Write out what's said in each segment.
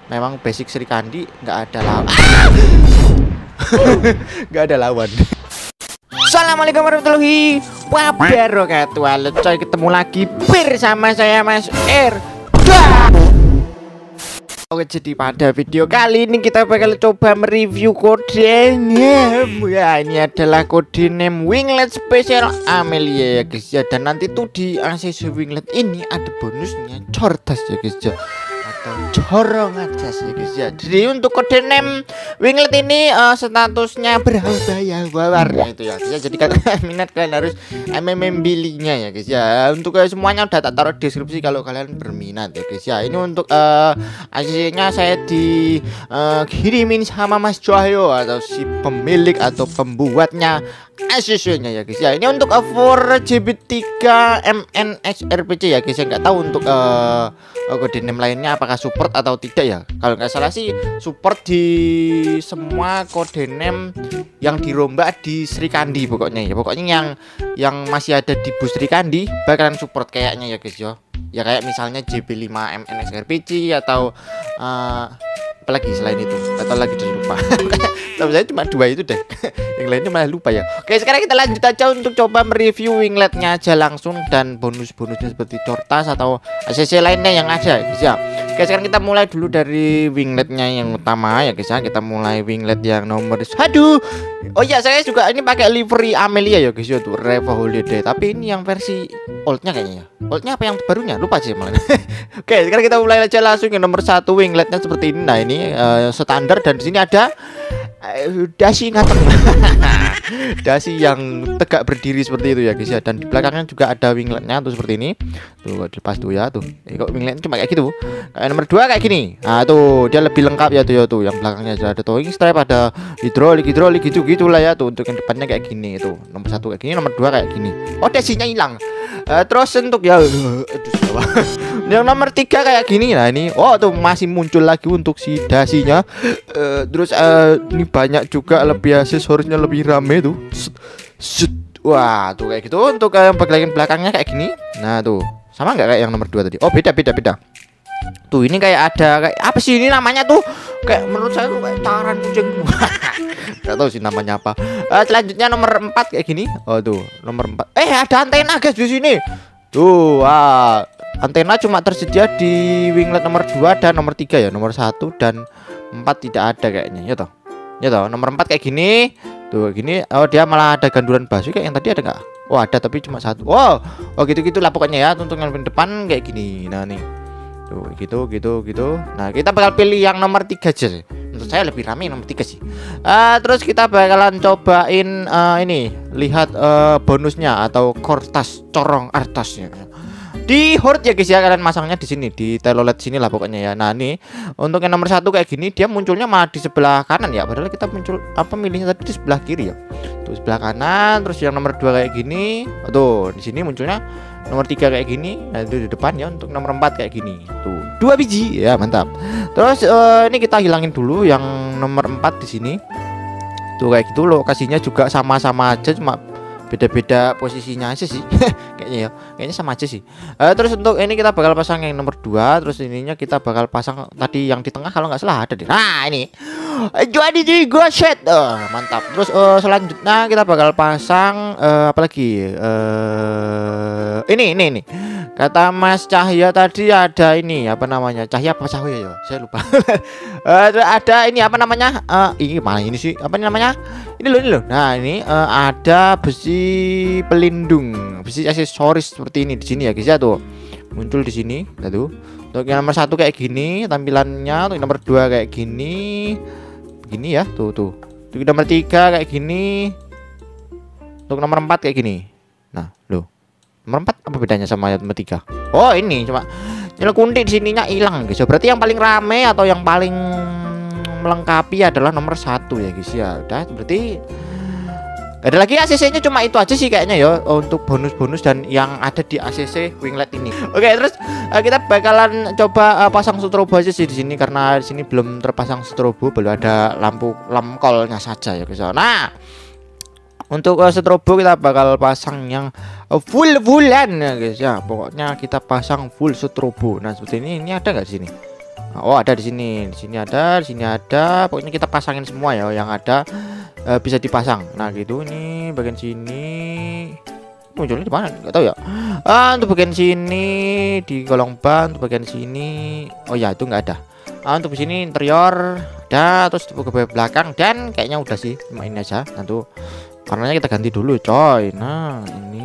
memang basic Sri Kandi nggak ada lawan. Nggak ada lawan. Assalamualaikum warahmatullahi wabarakatuh. Halo coy, ketemu lagi bersama saya Mas R. Oke, jadi pada video kali ini kita bakal coba mereview kodenya. Ya, ini adalah kode name Winglet Special Amelia ya guys ya. Dan nanti tuh di ACC Winglet ini ada bonusnya cordas ya guys ya, atau corongan jas ya guys ya. Jadi untuk kode name Winglet ini statusnya berubah ya warna itu ya guys ya. Jadi kalian minat kalian harus belinya ya guys ya. Untuk semuanya udah tak taruh deskripsi kalau kalian berminat ya guys ya. Ini untuk ACC-nya saya dikirimin sama Mas Cahyo atau si pemilik atau pembuatnya ACC-nya ya guys ya. Ini untuk 4GB3 MNXRPC ya guys ya. Nggak tahu untuk kode name lainnya apakah support atau tidak ya. Kalau nggak salah sih support di semua kode name yang dirombak di Sri Kandi pokoknya ya. Pokoknya yang masih ada di bus Sri Kandi bakalan support kayaknya ya guys ya. Ya kayak misalnya JB5 MNXRPC atau apalagi selain itu, atau lagi udah lupa. Tapi saya cuma dua itu deh. Yang lainnya malah lupa ya. Oke, sekarang kita lanjut aja untuk coba mereview wingletnya aja langsung dan bonus-bonusnya seperti cortas atau ACC lainnya yang ada guys ya. Oke, sekarang kita mulai dulu dari wingletnya yang utama ya guys ya. Kita mulai winglet yang nomor aduh. Oh iya, saya juga ini pakai livery Amelia ya guys ya, tuh Revo Holiday. Tapi ini yang versi oldnya kayaknya ya. Oldnya apa yang barunya? Lupa sih malah. Oke, sekarang kita mulai aja langsung yang nomor satu wingletnya seperti ini. Nah, ini standar dan di sini ada dasi ngateng. Dasi yang tegak berdiri seperti itu ya guys ya. Dan di belakangnya juga ada wingletnya tuh seperti ini. Tuh lepas tuh ya tuh. Kok wingletnya cuma kayak gitu. Nomor 2 kayak gini. Nah tuh dia lebih lengkap ya tuh ya tuh. Yang belakangnya ada towing strap, ada hidrolik gitu gitulah ya tuh. Untuk yang depannya kayak gini itu. Nomor 1 kayak gini, nomor 2 kayak gini. Oh, dasinya hilang. Terus untuk ya yang nomor 3 kayak gini. Nah ini oh tuh masih muncul lagi untuk si dasinya. Terus ini banyak juga lebih aksesorisnya lebih rame tuh. Wah tuh kayak gitu. Untuk bagian belakangnya kayak gini. Nah tuh sama nggak kayak yang nomor 2 tadi? Oh beda. Tuh ini kayak ada kayak apa sih ini namanya tuh? Kayak menurut saya tuh kayak taran kucing. Gak tahu sih namanya apa. Selanjutnya nomor 4 kayak gini. Oh tuh nomor 4. Ada antena guys di sini. Tuh antena cuma tersedia di winglet nomor 2 dan nomor 3 ya. Nomor 1 dan 4 tidak ada kayaknya. Ya toh. Nomor 4 kayak gini. Tuh gini. Oh dia malah ada gandulan basu kayak yang tadi ada nggak? Oh ada tapi cuma 1. Oh gitu-gitulah pokoknya ya. Untuk yang depan kayak gini. Nah nih. Tuh gitu. Nah kita bakal pilih yang nomor 3 aja sih. Menurut saya lebih rame nomor 3 sih. Terus kita bakalan cobain ini. Lihat bonusnya atau kortas corong artasnya di horde ya guys ya. Kalian masangnya di sini di telolet sini lah pokoknya ya. Nah nih untuk yang nomor 1 kayak gini dia munculnya malah di sebelah kanan ya. Padahal kita milihnya tadi di sebelah kiri ya. Tuh sebelah kanan. Terus yang nomor 2 kayak gini. Tuh di sini munculnya nomor 3 kayak gini. Nah itu di depan ya. Untuk nomor 4 kayak gini. Tuh 2 biji ya, mantap. Terus ini kita hilangin dulu yang nomor 4 di sini. Tuh kayak gitu lokasinya juga sama-sama aja, cuma beda-beda posisinya aja sih. Kayaknya sama aja sih. Terus untuk ini kita bakal pasang yang nomor 2. Terus ininya kita bakal pasang tadi yang di tengah kalau nggak salah ada deh. Nah ini jadi set. Mantap. Terus selanjutnya kita bakal pasang apa lagi? Ini kata Mas Cahya tadi ada ini apa namanya? Cahya apa Cahya ya? Saya lupa. Ada ini apa namanya? Ini mana ini sih? Apa namanya? Ini loh. Nah ini ada besi pelindung, besi aksesoris seperti ini di sini ya guys ya tuh. Muncul di sini. Nah tuh. Untuk yang nomor 1 kayak gini tampilannya, untuk nomor 2 kayak gini. Begini ya, tuh. Untuk nomor 3 kayak gini. Untuk nomor 4 kayak gini. Nah, loh. Nomor 4 apa bedanya sama yang nomor 3? Oh, ini cuma nyelkunti di sininya hilang guys. Berarti yang paling rame atau yang paling melengkapi adalah nomor 1 ya guys ya. Udah berarti ada lagi ACC-nya cuma itu aja sih kayaknya ya untuk bonus-bonus dan yang ada di ACC winglet ini. Oke, terus kita bakalan coba pasang strobo aja sih di sini karena di sini belum terpasang strobo, belum ada lampu lamkolnya saja ya guys. Nah, untuk strobo kita bakal pasang yang fullan ya guys ya. Pokoknya kita pasang full strobo. Nah, seperti ini ada nggak di sini? Oh, ada di sini. Di sini ada, di sini ada. Pokoknya kita pasangin semua ya yang ada bisa dipasang. Nah, gitu nih bagian sini. Munculnya di mana? Enggak tahu ya. Untuk bagian sini di kolong ban, untuk bagian sini. Oh ya, itu enggak ada. Untuk di sini interior ada, terus ke belakang dan kayaknya udah sih. Cuma ini aja. Nah, tuh warnanya kita ganti dulu, coy. Nah, ini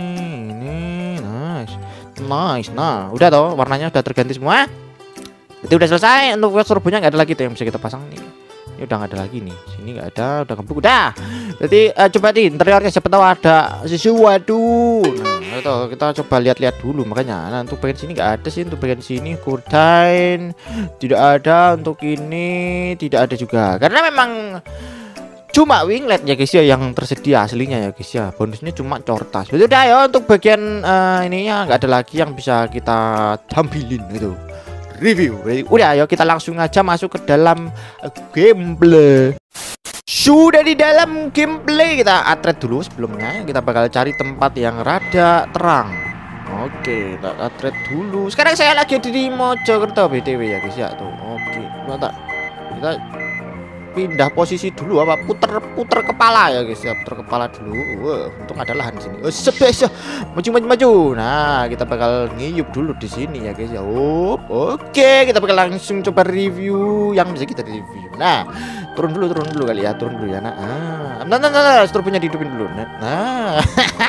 nice. Nah, udah toh warnanya udah terganti semua. Jadi udah selesai. Untuk turbonya nggak ada lagi tuh yang bisa kita pasang nih. Ini udah nggak ada lagi nih. Sini nggak ada, udah kebuk udah. Jadi coba di interiornya siapa tahu ada sesuatu. Nah, itu kita coba lihat-lihat dulu makanya. Nah, untuk bagian sini nggak ada sih. Untuk bagian sini kurdain tidak ada. Untuk ini tidak ada juga. Karena memang cuma winglet ya guys ya yang tersedia aslinya ya guys ya. Bonusnya cuma cortas. Betul dah ya. Untuk bagian ininya nggak ada lagi yang bisa kita tampilin gitu. Review. Udah ayo kita langsung aja masuk ke dalam gameplay. Sudah di dalam gameplay, kita atret dulu sebelumnya. Kita bakal cari tempat yang rada terang. Oke, kita atret dulu. Sekarang saya lagi di Mojokerto BTW ya guys ya tuh. Oke, kita pindah posisi dulu apa puter kepala ya guys ya, puter kepala dulu. Untung ada lahan di sini. Sebesar maju. Nah, kita bakal ngiyup dulu di sini ya guys ya. Oke, kita bakal langsung coba review yang bisa kita review. Nah, turun dulu kali ya, turun dulu ya. Nah, strobonya dihidupin dulu. Nah.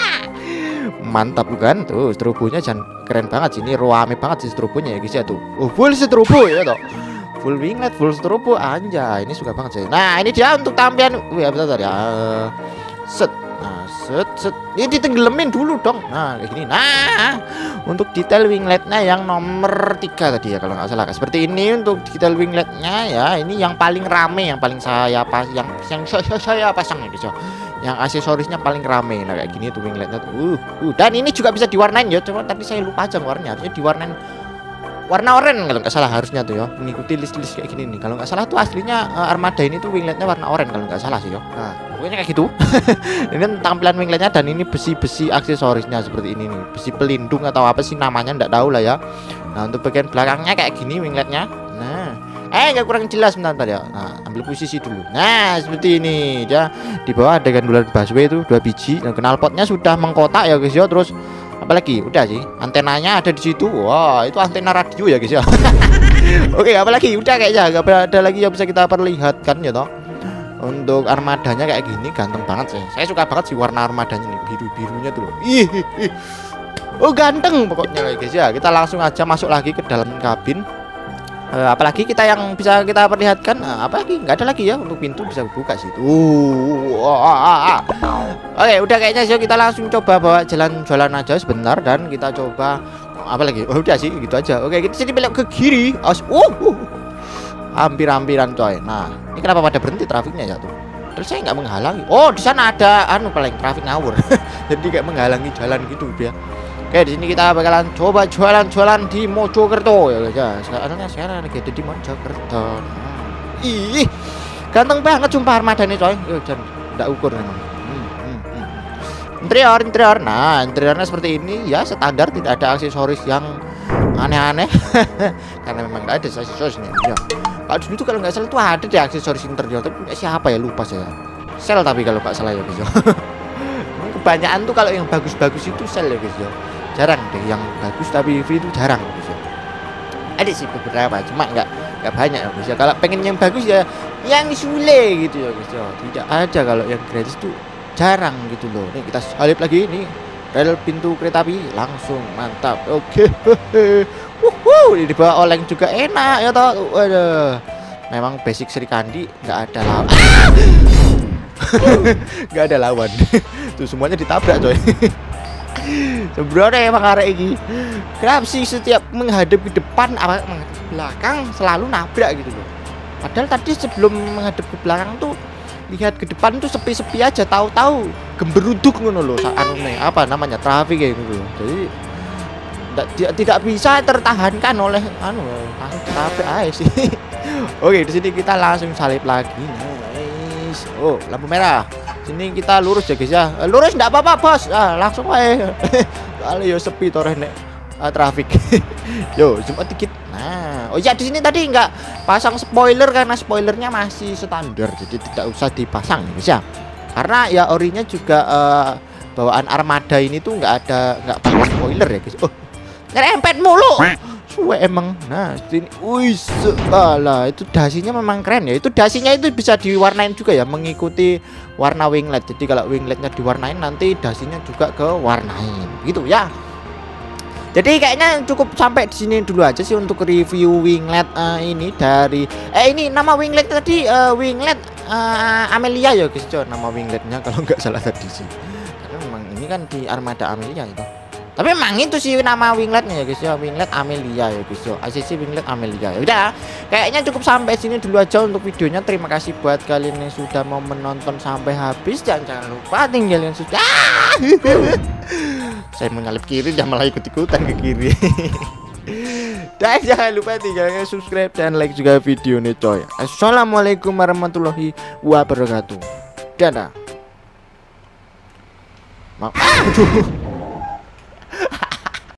Mantap bukan? Tuh, strobonya keren banget sih. Ini rame banget sih strobonya ya guys ya tuh. Full strobo ya toh. Full winglet, full strobo, anjay, ini suka banget saya. Nah, ini dia untuk tampilan. Wih, bentar ya. Set. Nah, set. Ini ditenggelamin dulu dong. Nah, kayak gini. Nah, untuk detail wingletnya yang nomor 3 tadi ya kalau nggak salah. Seperti ini untuk detail wingletnya ya. Ini yang paling rame, yang paling saya saya pasang ya guys ya. Yang aksesorisnya paling rame. Nah, kayak gini tuh wingletnya tuh. Dan ini juga bisa diwarnain ya. Cuma tadi saya lupa aja warnanya. Harusnya diwarnain warna oranye kalau nggak salah harusnya tuh ya, mengikuti list kayak gini nih. Kalau nggak salah tuh aslinya Armada ini tuh wingletnya warna oranye kalau nggak salah sih ya. Nah, pokoknya kayak gitu. Ini tampilan wingletnya dan ini besi aksesorisnya seperti ini nih, besi pelindung atau apa sih namanya nggak tahu lah ya. Nah, untuk bagian belakangnya kayak gini wingletnya. Nah, nggak kurang jelas bentar ya. Nah, ambil posisi dulu. Nah, seperti ini ya. Di bawah ada gandulan busway itu 2 biji. Dan knalpotnya sudah mengkotak ya guys ya. Terus apalagi udah sih antenanya ada di situ. Wah, itu antena radio ya guys ya. Oke, apalagi udah kayaknya nggak ada lagi yang bisa kita perlihatkan ya toh. Untuk armadanya kayak gini ganteng banget sih. Saya suka banget sih warna armadanya nih, birunya tuh loh. Oh, ganteng pokoknya guys ya. Kita langsung aja masuk lagi ke dalam kabin. Apalagi kita yang bisa kita perlihatkan, apalagi nggak ada lagi ya. Untuk pintu bisa buka sih. Oke, udah kayaknya sih kita langsung coba bawa jalan-jalan aja sebentar dan kita coba apalagi. Udah sih gitu aja. Oke, kita sini belok ke kiri. Hampir-hampiran coy. Nah, ini kenapa pada berhenti trafiknya ya tuh? Terus saya nggak menghalangi. Oh, di sana ada paling trafik ngawur. Jadi kayak menghalangi jalan gitu dia. Oke, di sini kita bakalan coba jualan di Mojokerto ya guys ya. Sekarang lagi ada di Mojokerto. Ih, ganteng banget sumpah armada ini coy. Dan enggak ukur memang. Interior. Nah, interiornya seperti ini ya, standar, tidak ada aksesoris yang aneh-aneh. Karena memang enggak ada aksesorisnya ya. Kalau dulu tuh kalau nggak salah tuh ada deh aksesoris interior, tapi siapa ya lupa saya. Sel tapi kalau nggak salah ya guys ya. Kebanyakan tuh kalau yang bagus-bagus itu sel ya guys ya. Jarang deh yang bagus tapi free itu jarang guys ya. Ada sih beberapa, cuma nggak banyak ya guys ya. Kalau pengen yang bagus ya yang sule gitu ya guys ya. Tidak ada kalau yang gratis tuh jarang gitu loh. Nih kita salip lagi nih rel pintu kereta api langsung mantap. Oke. Di bawah oleng juga enak ya toh. Waduh. Memang basic Sri Kandi nggak ada lawan. Nggak ada lawan. Tuh semuanya ditabrak coy. Sebenarnya emang arek ini kenapa sih setiap menghadap ke depan apa menghadap ke belakang selalu nabrak gitu loh. Padahal tadi sebelum menghadap ke belakang tuh lihat ke depan tuh sepi-sepi aja, tahu-tahu gemberuduk ngono loh apa namanya traffic kayak gitu. Jadi tidak bisa tertahankan oleh langsung ditabrak aja sih. Oke, di sini kita langsung salip lagi. Nice. Oh, lampu merah. Sini kita lurus ya guys ya. Lurus enggak apa-apa bos. Langsung aja. Kali yo sepi toreh nek traffic. Yo, cuma dikit. Nah, Oh ya, di sini tadi nggak pasang spoiler karena spoilernya masih standar, jadi tidak usah dipasang ya. Karena ya orinya juga bawaan armada ini tuh nggak pakai spoiler ya guys. Oh, ngerempet mulu. Suwe emang. Nah, ini lah itu dasinya memang keren ya. Itu dasinya itu bisa diwarnain juga ya, mengikuti warna winglet. Jadi kalau wingletnya diwarnain nanti dasinya juga ke warnain. Gitu ya. Jadi kayaknya cukup sampai di sini dulu aja sih untuk review winglet ini dari ini nama winglet tadi winglet Amelia ya guys, nama wingletnya kalau nggak salah tadi sih. Karena memang ini kan di armada Amelia itu. Tapi memang itu sih nama wingletnya ya guys ya, winglet Amelia ya guys ya, ACC winglet Amelia. Ya udah, kayaknya cukup sampai sini dulu aja untuk videonya. Terima kasih buat kalian yang sudah mau menonton sampai habis, dan jangan lupa tinggalin sudah. Saya mau nyalip kiri, dan malah ikut-ikutan ke kiri. Dan jangan lupa tinggalkan subscribe dan like juga video ini coy. Assalamualaikum warahmatullahi wabarakatuh. Dadah. Aduh.